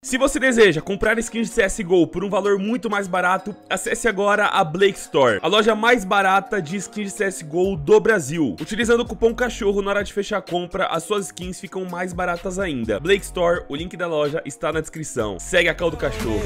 Se você deseja comprar skins de CSGO por um valor muito mais barato, acesse agora a Blake Store, a loja mais barata de skins de CSGO do Brasil. Utilizando o cupom CACHORRO na hora de fechar a compra, as suas skins ficam mais baratas ainda. Blake Store, o link da loja está na descrição. Segue a call do cachorro.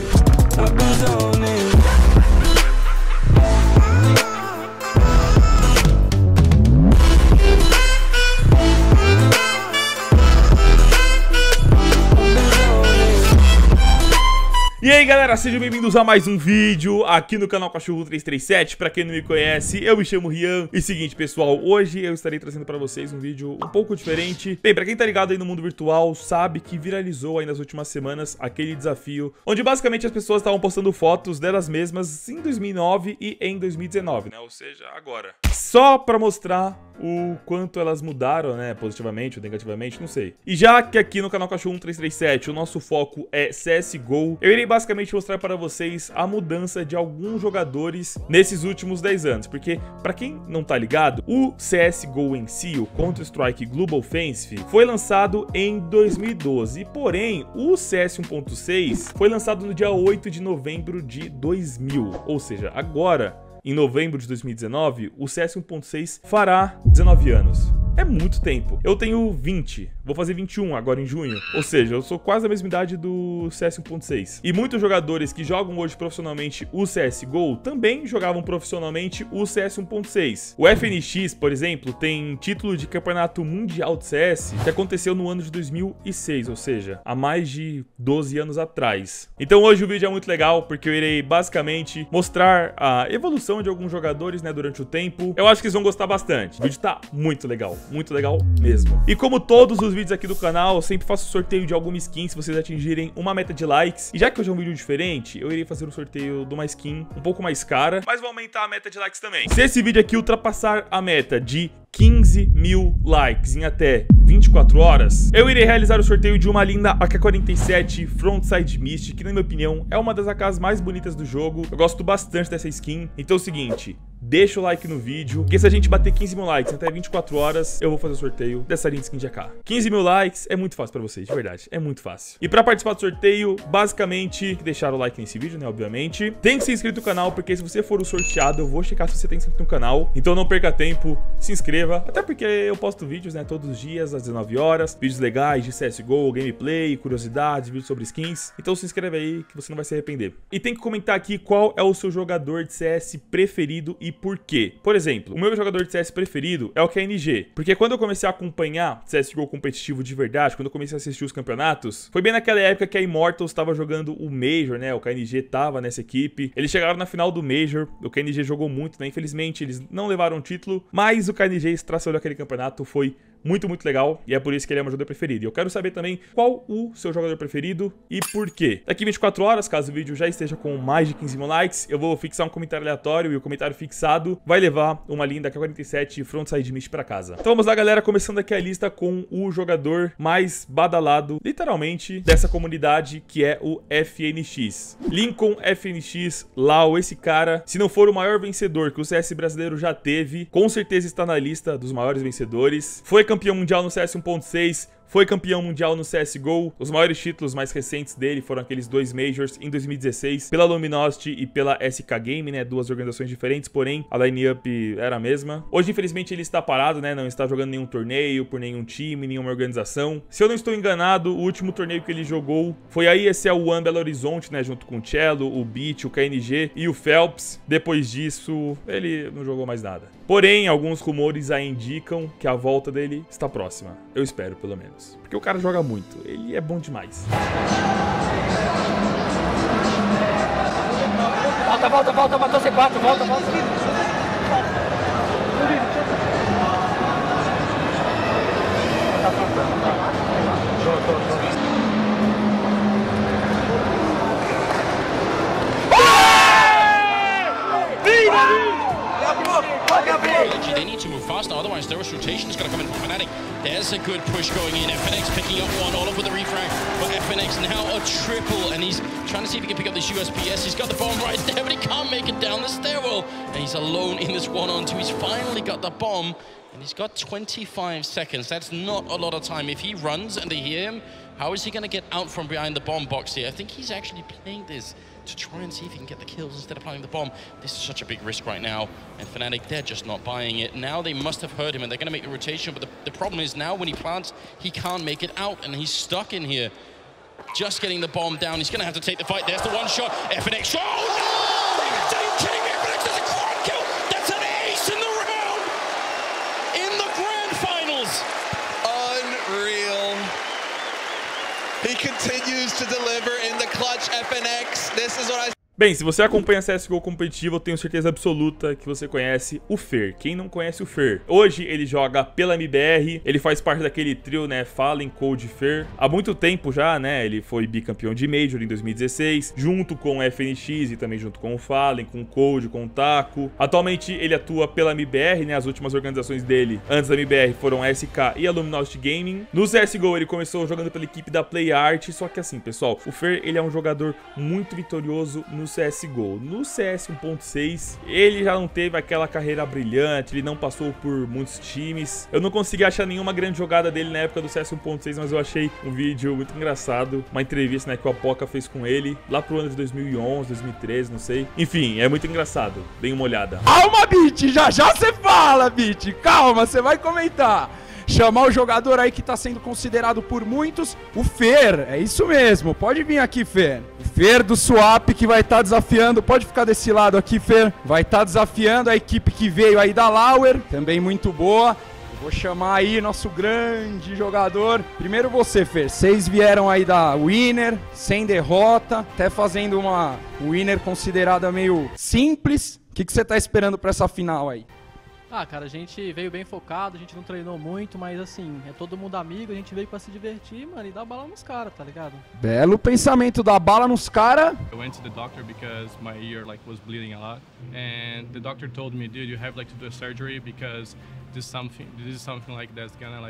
E aí galera, sejam bem-vindos a mais um vídeo aqui no canal Cachorro 337. Pra quem não me conhece, eu me chamo Rian. E seguinte pessoal, hoje eu estarei trazendo pra vocês um vídeo um pouco diferente. Bem, pra quem tá ligado aí no mundo virtual, sabe que viralizou aí nas últimas semanas aquele desafio onde basicamente as pessoas estavam postando fotos delas mesmas em 2009 e em 2019, né? Ou seja, agora. Só pra mostrar o quanto elas mudaram, né? Positivamente ou negativamente, não sei. E já que aqui no canal Cachorro 1337 o nosso foco é CSGO, eu irei basicamente mostrar para vocês a mudança de alguns jogadores nesses últimos 10 anos. Porque, pra quem não tá ligado, o CSGO em si, o Counter-Strike Global Offensive, foi lançado em 2012. Porém, o CS 1.6 foi lançado no dia 8 de novembro de 2000. Ou seja, agora, em novembro de 2019, o CS 1.6 fará 19 anos. É muito tempo. Eu tenho 20, vou fazer 21 agora em junho. Ou seja, eu sou quase a mesma idade do CS 1.6. E muitos jogadores que jogam hoje profissionalmente o CSGO também jogavam profissionalmente o CS 1.6. O FNX, por exemplo, tem título de campeonato mundial de CS que aconteceu no ano de 2006, ou seja, há mais de 12 anos atrás. Então hoje o vídeo é muito legal porque eu irei basicamente mostrar a evolução de alguns jogadores, né, durante o tempo. Eu acho que eles vão gostar bastante. O vídeo tá muito legal mesmo. E como todos os vídeos aqui do canal, eu sempre faço sorteio de alguma skin se vocês atingirem uma meta de likes. E já que hoje é um vídeo diferente, eu irei fazer um sorteio de uma skin um pouco mais cara, mas vou aumentar a meta de likes também. Se esse vídeo aqui ultrapassar a meta de 15 mil likes em até 24 horas, eu irei realizar o sorteio de uma linda AK-47 Frontside Mist, que na minha opinião é uma das AKs mais bonitas do jogo. Eu gosto bastante dessa skin. Então é o seguinte, deixa o like no vídeo, porque se a gente bater 15 mil likes em até 24 horas, eu vou fazer o sorteio dessa linda skin de AK. 15 mil likes é muito fácil pra vocês, de verdade, é muito fácil. E pra participar do sorteio, basicamente, deixar o like nesse vídeo, né, obviamente. Tem que ser inscrito no canal, porque se você for o sorteado, eu vou checar se você tá inscrito no canal. Então não perca tempo, se inscreva. Até porque eu posto vídeos, né, todos os dias, às 19 horas. Vídeos legais de CSGO, gameplay, curiosidades, vídeos sobre skins. Então se inscreve aí que você não vai se arrepender. E tem que comentar aqui qual é o seu jogador de CS preferido e por quê. Por exemplo, o meu jogador de CS preferido é o KNG. Porque quando eu comecei a acompanhar CSGO competitivo de verdade, quando eu comecei a assistir os campeonatos, foi bem naquela época que a Immortals estava jogando o Major, né? O KNG tava nessa equipe. Eles chegaram na final do Major. O KNG jogou muito, né? Infelizmente, eles não levaram o título, mas o KNG estraçalhou aquele campeonato, foi muito legal, e é por isso que ele é meu jogador preferido. E eu quero saber também qual o seu jogador preferido e por quê. Daqui 24 horas, caso o vídeo já esteja com mais de 15 mil likes, eu vou fixar um comentário aleatório, e o comentário fixado vai levar uma linda AK-47 Frontside Mist pra casa. Então vamos lá, galera, começando aqui a lista com o jogador mais badalado, literalmente, dessa comunidade, que é o FNX. Lincoln FNX Lau, esse cara, se não for o maior vencedor que o CS brasileiro já teve, com certeza está na lista dos maiores vencedores. Foi campeão mundial no CS 1.6, foi campeão mundial no CSGO. Os maiores títulos mais recentes dele foram aqueles 2 Majors em 2016, pela Luminosity e pela SK Game, né? Duas organizações diferentes, porém a line-up era a mesma. Hoje, infelizmente, ele está parado, né? Não está jogando nenhum torneio, por nenhum time, nenhuma organização. Se eu não estou enganado, o último torneio que ele jogou foi a ESL One Belo Horizonte, né? Junto com o Cello, o Beat, o KNG e o Phelps. Depois disso, ele não jogou mais nada. Porém, alguns rumores aí indicam que a volta dele está próxima. Eu espero, pelo menos. Porque o cara joga muito, ele é bom demais. Volta, matou C4, volta. Tá faltando, tá? They need to move faster, otherwise their rotation is going to come in from Fnatic. There's a good push going in. FNX picking up one, all over the refrag. But FNX now a triple, and he's trying to see if he can pick up this USPS. He's got the bomb right there, but he can't make it down the stairwell. And he's alone in this 1-on-2. He's finally got the bomb, and he's got 25 seconds. That's not a lot of time. If he runs and they hear him, How is he going to get out from behind the bomb box here? I think he's actually playing this to try and see if he can get the kills instead of planting the bomb. This is such a big risk right now, and Fnatic, they're just not buying it. Now they must have heard him, and they're going to make the rotation, but the problem is now when he plants, he can't make it out, and he's stuck in here. Just getting the bomb down. He's going to have to take the fight. There's the one shot. FNX. Oh, no! Are you kidding me? FNX does a quad kill. That's an ace in the round. In the grand finals. Unreal. He continues to deliver in the clutch, FNX. This is what I... Bem, se você acompanha CSGO competitivo, eu tenho certeza absoluta que você conhece o Fer. Quem não conhece o Fer? Hoje ele joga pela MBR, ele faz parte daquele trio, né, Fallen, Cold, Fer. Há muito tempo já, né, ele foi bicampeão de Major em 2016, junto com o FNX e também junto com o Fallen, com o Cold, com o Taco. Atualmente ele atua pela MBR, né, as últimas organizações dele antes da MBR foram a SK e a Luminosity Gaming. No CSGO ele começou jogando pela equipe da PlayArt, só que assim, pessoal, o Fer, ele é um jogador muito vitorioso no CSGO. No CS 1.6, ele já não teve aquela carreira brilhante, ele não passou por muitos times. Eu não consegui achar nenhuma grande jogada dele na época do CS 1.6, mas eu achei um vídeo muito engraçado, uma entrevista, né, que o Apoca fez com ele, lá pro ano de 2011, 2013, não sei. Enfim, é muito engraçado. Deem uma olhada. Calma, Bit! Já já você fala, Bit! Calma, você vai comentar. Chamar o jogador aí que tá sendo considerado por muitos, o Fer, é isso mesmo, pode vir aqui, Fer. O Fer do Swap que vai estar desafiando, pode ficar desse lado aqui, Fer. Vai estar desafiando a equipe que veio aí da Lauer, também muito boa. Vou chamar aí nosso grande jogador. Primeiro você, Fer, vocês vieram aí da Winner, sem derrota, até fazendo uma Winner considerada meio simples. O que você tá esperando pra essa final aí? Ah, cara, a gente veio bem focado, a gente não treinou muito, mas assim, é todo mundo amigo, a gente veio pra se divertir, mano, e dar bala nos caras, tá ligado? Belo pensamento, dar bala nos caras. I went to the doctor because my ear was bleeding a lot, and the doctor told me, dude, you have to do a surgery because this is something like that's gonna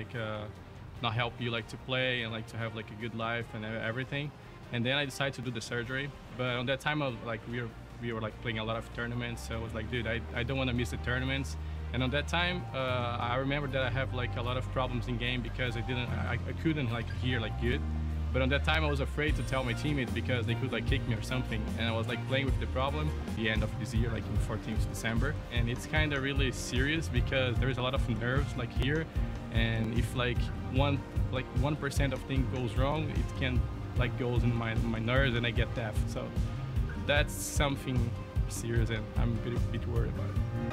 not help you to play and to have a good life and everything. And then I decided to do the surgery, but on that time we were playing a lot of tournaments, so I was like, dude, I don't want to miss the tournaments. And on that time, I remember that I have a lot of problems in game because I couldn't hear good. But on that time, I was afraid to tell my teammates because they could kick me or something. And I was playing with the problem the end of this year, in 14th December. And it's kind of really serious because there is a lot of nerves here. And if 1% of thing goes wrong, it can goes in my nerves and I get deaf. So that's something serious, and I'm a bit worried about it.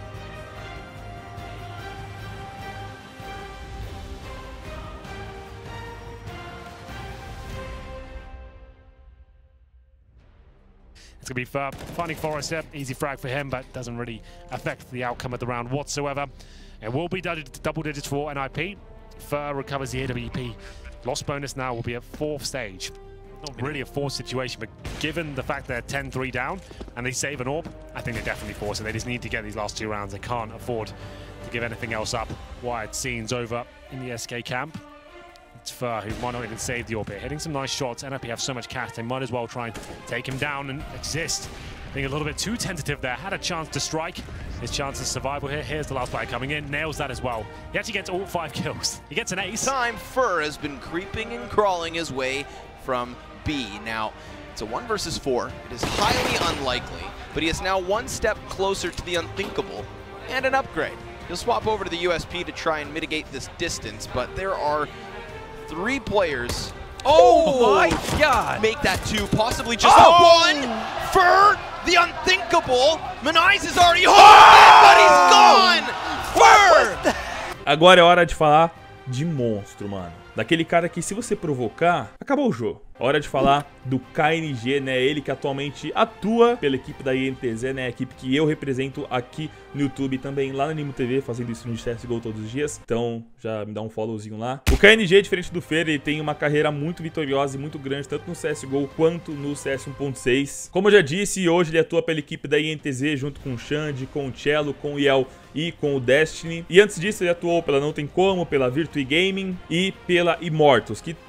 It's going to be finding Forrester. Easy frag for him, but doesn't really affect the outcome of the round whatsoever. It will be double digits for NIP. Fer recovers the AWP. Loss bonus now will be at 4th stage. Not really a forced situation, but given the fact they're 10-3 down and they save an AWP, I think they definitely force it. They just need to get these last 2 rounds. They can't afford to give anything else up. Wide scenes over in the SK camp. It's Fer who might not even save the AWP. Hitting some nice shots. NIP have so much cash, they might as well try and take him down and exist. Being a little bit too tentative there. Had a chance to strike. His chance of survival here. Here's the last player coming in. Nails that as well. He actually gets all 5 kills. He gets an ace. Time Fer has been creeping and crawling his way from B. Now, it's a 1 versus 4. It is highly unlikely, but he is now 1 step closer to the unthinkable and an upgrade. He'll swap over to the USP to try and mitigate this distance, but there are 3 players. Oh my God! Make that 2, possibly just 1. Fer, the unthinkable. Manize is already holding, but he's gone. Fer! Agora é hora de falar de monstro, mano. Daquele cara que, se você provocar, acabou o jogo. Hora de falar do KNG, né? Ele que atualmente atua pela equipe da INTZ, né? A equipe que eu represento aqui no YouTube, também lá na Animo TV, fazendo stream de CSGO todos os dias. Então, já me dá um followzinho lá. O KNG, diferente do Fer, ele tem uma carreira muito vitoriosa e muito grande, tanto no CSGO quanto no CS 1.6. Como eu já disse, hoje ele atua pela equipe da INTZ, junto com o Xande, com o Cello, com o Yel e com o Destiny. E antes disso, ele atuou pela Não Tem Como, pela Virtue Gaming e pela Immortals, que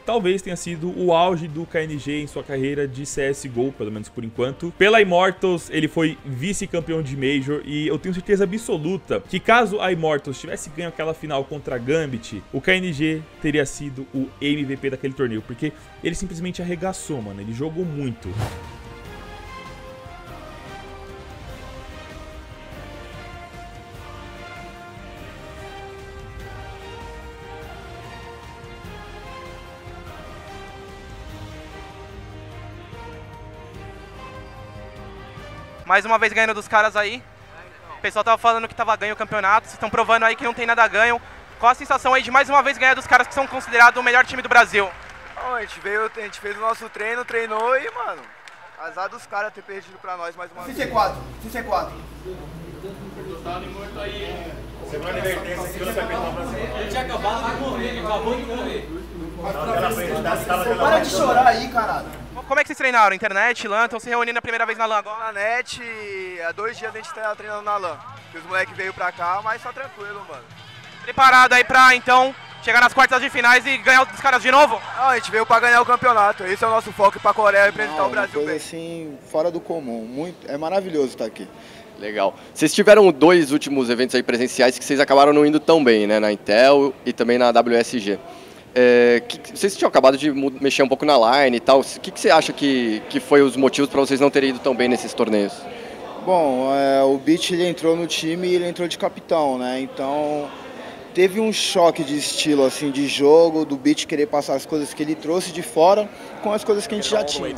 talvez tenha sido o auge do KNG em sua carreira de CSGO, pelo menos por enquanto. Pela Immortals, ele foi vice-campeão de Major e eu tenho certeza absoluta que caso a Immortals tivesse ganho aquela final contra a Gambit, o KNG teria sido o MVP daquele torneio, porque ele simplesmente arregaçou, mano, ele jogou muito. Mais uma vez ganhando dos caras aí. O pessoal tava falando que tava ganho o campeonato, vocês estão provando aí que não tem nada ganho. Qual a sensação aí de mais uma vez ganhar dos caras que são considerados o melhor time do Brasil? Bom, a gente fez o nosso treino, treinou e, mano, azar dos caras ter perdido pra nós mais uma vez. C4. Semana de advertência aqui no campeonato brasileiro. Ele tinha acabado de morrer, acabou de morrer. Para de chorar aí, caralho. Como é que vocês treinaram? Internet, LAN? Estão se reunindo a primeira vez na LAN agora? Na net, há 2 dias a gente tá treinando na LAN. Os moleques veio pra cá, mas tá tranquilo, mano. Preparado aí pra, então, chegar nas quartas de finais e ganhar dos caras de novo? Não, a gente veio pra ganhar o campeonato. Esse é o nosso foco, pra Coreia representar o Brasil. Coisa assim, fora do comum. É maravilhoso estar aqui. Legal. Vocês tiveram 2 últimos eventos aí presenciais que vocês acabaram não indo tão bem, né? Na Intel e também na WSG. Vocês tinham acabado de mexer um pouco na line e tal. O que você acha que foi os motivos para vocês não terem ido tão bem nesses torneios? Bom, o Beach ele entrou no time e ele entrou de capitão, né? Então teve um choque de estilo, assim, de jogo, do Beach querer passar as coisas que ele trouxe de fora com as coisas que a gente já tinha.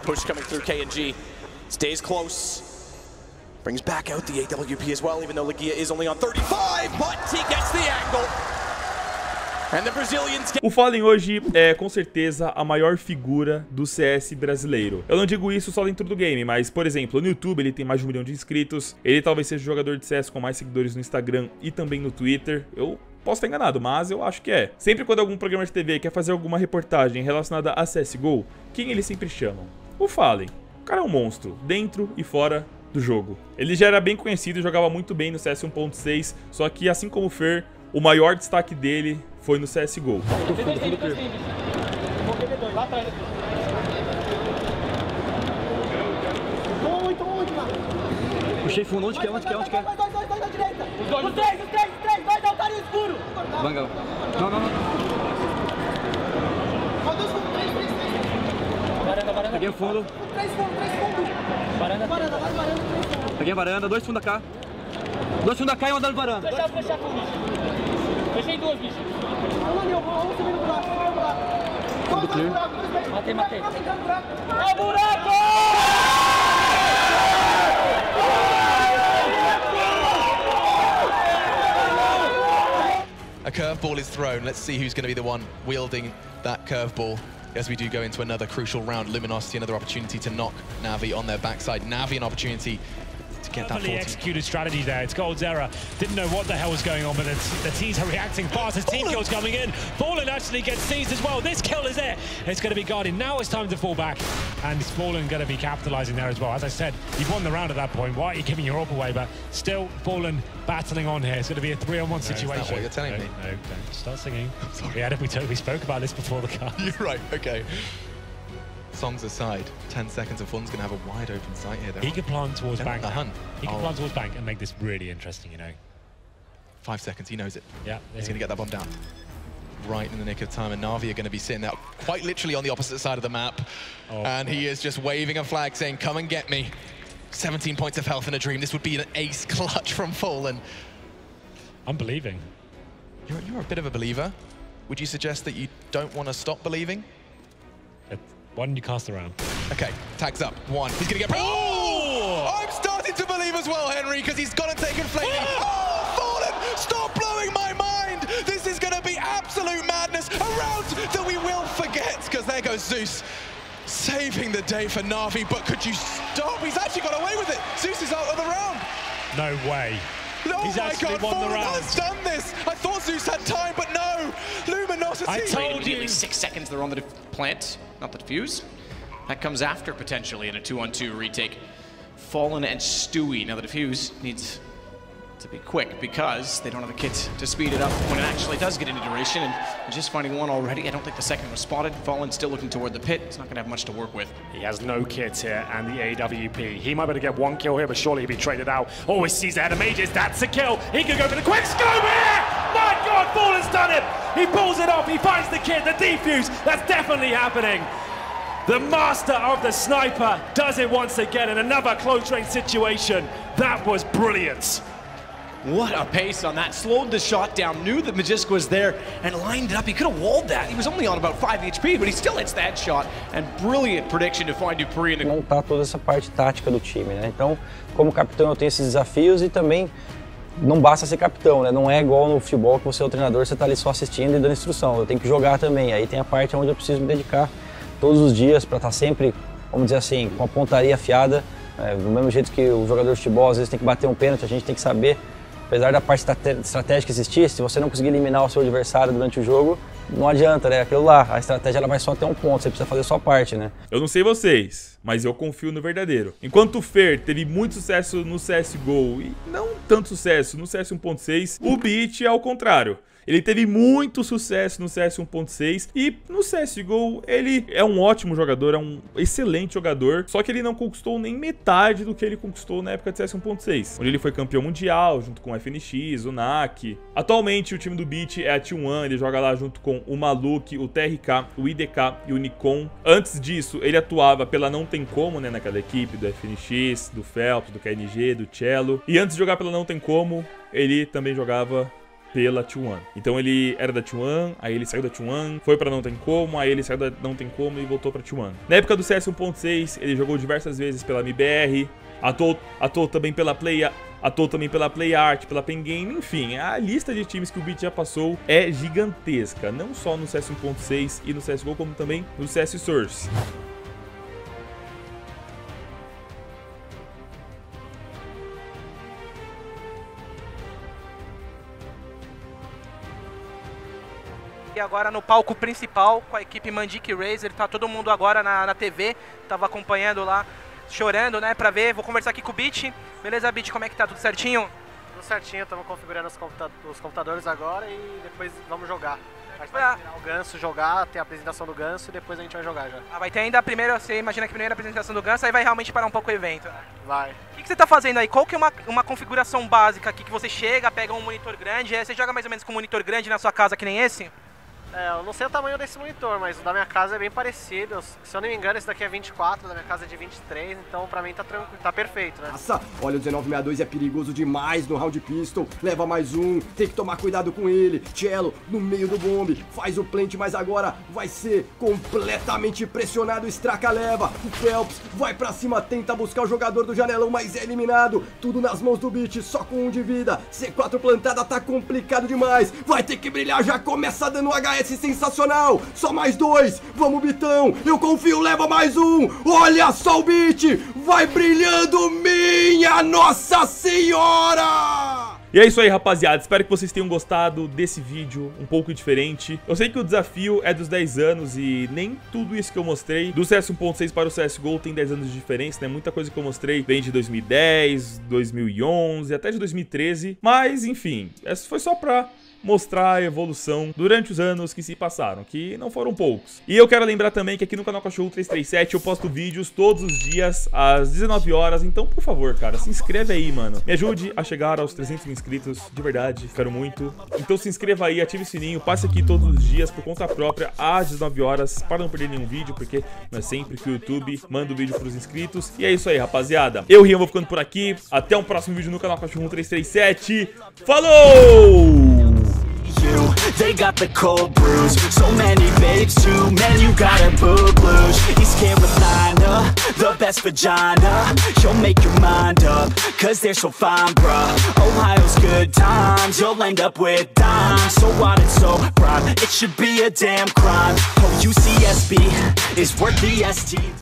Brings back out the AWP as well, even though Legia is only on 35, but he gets the angle. O Fallen hoje é com certeza a maior figura do CS brasileiro. Eu não digo isso só dentro do game, mas, por exemplo, no YouTube ele tem mais de 1 milhão de inscritos. Ele talvez seja o jogador de CS com mais seguidores no Instagram e também no Twitter. Eu posso estar enganado, mas eu acho que é. Sempre quando algum programa de TV quer fazer alguma reportagem relacionada a CSGO, quem eles sempre chamam? O Fallen. O cara é um monstro, dentro e fora do jogo. Ele já era bem conhecido e jogava muito bem no CS 1.6, só que assim como o Fer, o maior destaque dele foi no CSGO. Puxei fundo, onde quer? Dois da direita. Os três, dois altarinho escuro. Vanga. Não. Varanda. Peguei o fundo. Três fundo. Varanda. Peguei a varanda, 2 fundos cá. 2 fundos cá e 1 andando varanda. Fechar com o bicho. Fechei 2, bicho. Vamos subir no buraco, Fundo clear. Matei. É o buraco! A curveball is thrown. Let's see who's going to be the one wielding that curveball as we do go into another crucial round. Luminosity, another opportunity to knock Navi on their backside. Navi, an opportunity to get that 40. Executed strategy there. It's Goldzera. Didn't know what the hell was going on, but the teams are reacting fast as team kills coming in. Fallen actually gets seized as well. This kill is it. It's going to be guarded. Now it's time to fall back, and it's Fallen going to be capitalizing there as well. As I said, you've won the round at that point. Why are you giving your up away? But still, Fallen battling on here. It's going to be a 3-on-1 situation. Is that what you're telling me? No, don't start singing. Sorry. Yeah, we spoke about this before the cast. You're right. Okay. Songs aside, 10 seconds of Fallen's going to have a wide open sight here. He could plant towards bank. The hunt. He could plant towards bank and make this really interesting, you know. 5 seconds, he knows it. Yeah. He's going to get that bomb down. Right in the nick of time, and Navi are going to be sitting there quite literally on the opposite side of the map. And he is just waving a flag saying, come and get me. 17 points of health in a dream. This would be an ace clutch from Fallen. I'm believing. You're a bit of a believer. Would you suggest that you don't want to stop believing? Why don't you cast around? Okay, tags up. 1. He's going to get... Oh! I'm starting to believe as well, Henry, because he's gone and taken Flaming. Oh, Fallen! Stop blowing my mind! This is going to be absolute madness. A round that we will forget, because there goes Zeus. Saving the day for Navi, but could you stop? He's actually got away with it. Zeus is out of the round. No way. Oh He's my God, Fallen round. has done this. I thought Zeus had time, but no. Luminosity. I told you. 6 seconds they're on the plant, not the defuse. That comes after potentially in a 2-on-2 retake. Fallen and Stewie. Now the defuse needs to be quick because they don't have the kit to speed it up when it actually does get into duration. And just finding one already, I don't think the second was spotted. Fallen still looking toward the pit. He's not going to have much to work with. He has no kit here, and the AWP. He might be able to get one kill here, but surely he'll be traded out. Always sees the head of Mages. That's a kill. He can go for the quick scope here. My God, Fallen's done it. He pulls it off. He finds the kit, the defuse. That's definitely happening. The master of the sniper does it once again in another close range situation. That was brilliant. What a pace on that. Slowed the shot down, knew that Magisk was there, and lined it up. He could have walled that. He was only on about 5 HP, but he still hits that shot. And brilliant prediction to find Dupree in the... Montar toda essa parte tática do time, né? Então, como capitão, eu tenho esses desafios e também não basta ser capitão, né? Não é igual no futebol que você é o treinador, você tá ali só assistindo e dando instrução. Eu tenho que jogar também. Aí tem a parte onde eu preciso me dedicar todos os dias para estar sempre, vamos dizer assim, com a pontaria afiada. Do mesmo jeito que o jogador de futebol às vezes tem que bater um pênalti, a gente tem que saber, apesar da parte estratégica existir, se você não conseguir eliminar o seu adversário durante o jogo, não adianta, né? Aquilo lá, a estratégia ela vai só até um ponto, você precisa fazer a sua parte, né? Eu não sei vocês, mas eu confio no verdadeiro. Enquanto o Fer teve muito sucesso no CSGO e não tanto sucesso no CS 1.6, o Beat é ao contrário. Ele teve muito sucesso no CS 1.6 e no CSGO ele é um ótimo jogador, é um excelente jogador, só que ele não conquistou nem metade do que ele conquistou na época de CS 1.6, onde ele foi campeão mundial junto com o FNX, o NAC. Atualmente o time do Beat é a T1, ele joga lá junto com o Maluk, o TRK, o IDK e o Nikon. Antes disso ele atuava pela Não Tem Como, né, naquela equipe do FNX, do Phelps, do KNG, do Cello. E antes de jogar pela Não Tem Como, ele também jogava pela T1. Então ele era da T1, aí ele saiu da T1, foi pra Não Tem Como, aí ele saiu da Não Tem Como e voltou pra T1. Na época do CS 1.6, ele jogou diversas vezes pela MBR, atuou também pela PlayArt, pela Pen Game, enfim, a lista de times que o Beat já passou é gigantesca, não só no CS 1.6 e no CSGO, como também no CS Source. E agora no palco principal com a equipe Mandic Razer, tá todo mundo agora na TV, tava acompanhando lá, chorando, né, pra ver. Vou conversar aqui com o Beat. Beleza, Beat, como é que tá? Tudo certinho? Tudo certinho, estamos configurando os computadores agora e depois vamos jogar. A gente vai terminar o Ganso, jogar, ter a apresentação do Ganso e depois a gente vai jogar já. Ah, vai ter ainda a primeira, você imagina que a primeira apresentação do Ganso, aí vai realmente parar um pouco o evento, né? Vai. O que você tá fazendo aí? Qual que é uma configuração básica aqui que você chega, pega um monitor grande, você joga mais ou menos com um monitor grande na sua casa que nem esse? Eu não sei o tamanho desse monitor, mas o da minha casa é bem parecido. Se eu não me engano, esse daqui é 24, o da minha casa é de 23, então pra mim tá tranquilo, tá perfeito, né? Nossa, olha, o 1962 é perigoso demais no round pistol. Leva mais um, tem que tomar cuidado com ele. Cello no meio do bombe, faz o plant, mas agora vai ser completamente pressionado. Straca leva, o Phelps vai pra cima, tenta buscar o jogador do janelão, mas é eliminado. Tudo nas mãos do Beat, só com 1 de vida. C4 plantada, tá complicado demais. Vai ter que brilhar, já começa dando HS sensacional, só mais 2, vamos Bitão, eu confio, leva mais um, olha só o Beat, vai brilhando, minha Nossa Senhora! E é isso aí, rapaziada, espero que vocês tenham gostado desse vídeo um pouco diferente. Eu sei que o desafio é dos 10 anos e nem tudo isso que eu mostrei do CS 1.6 para o CSGO tem 10 anos de diferença, né? Muita coisa que eu mostrei vem de 2010, 2011, até de 2013, mas enfim, essa foi só pra mostrar a evolução durante os anos que se passaram, que não foram poucos. E eu quero lembrar também que aqui no canal Cachorro 337 eu posto vídeos todos os dias às 19 horas, então por favor, cara, se inscreve aí, mano. Me ajude a chegar aos 300 mil inscritos, de verdade, quero muito. Então se inscreva aí, ative o sininho, passe aqui todos os dias por conta própria às 19 horas para não perder nenhum vídeo, porque não é sempre que o YouTube manda o vídeo pros inscritos. E é isso aí, rapaziada. Eu, Rian, vou ficando por aqui. Até um próximo vídeo no canal Cachorro 337. Falou! They got the cold brews, so many babes too, man, you got a boo-blues. He's Carolina, the best vagina. She'll make your mind up, cause they're so fine, bruh. Ohio's good times, you'll end up with dimes. So what, it's so prime, it should be a damn crime. Oh, UCSB is worth the ST.